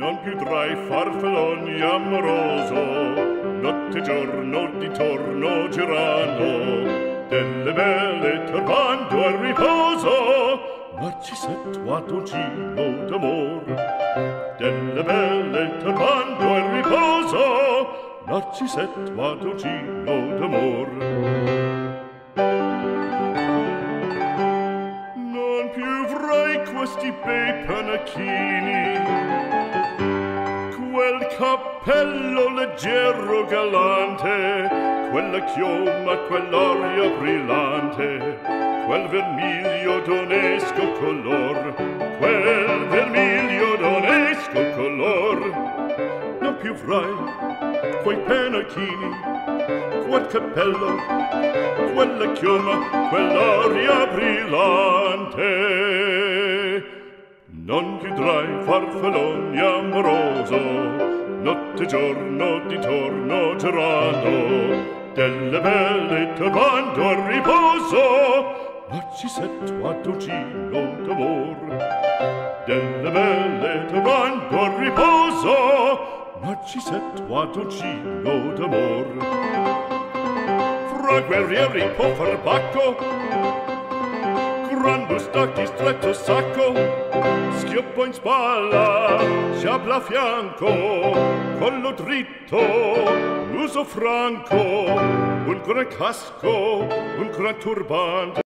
non più tra i farfalloni amoroso, notte e giorno di torno girando, delle belle turbando al riposo, Narcisetto ad giro d'amor. Delle belle turbando al riposo, Narcisetto ad giro d'amor. Non più avrai questi bei panacchini, quel cappello leggero galante, quella chioma, quell'aria brillante, quel vermiglio d'onesco color, quel vermiglio d'onesco color. Non più avrai quei pennacchini, quel cappello, quella chioma, quell'aria brillante. Non più tra i farfalloni amoroso, notte e giorno di torno girando, delle belle turbando al riposo, Narcisetto ad un giro d'amor. Delle belle turbando al riposo, Narcisetto ad un giro d'amor. Fra guerrieri può far bacco, gran bustacchi stretto sacco, schioppo in spalla, sciabla a fianco, collo dritto, muso franco, un gran casco, un gran turbante.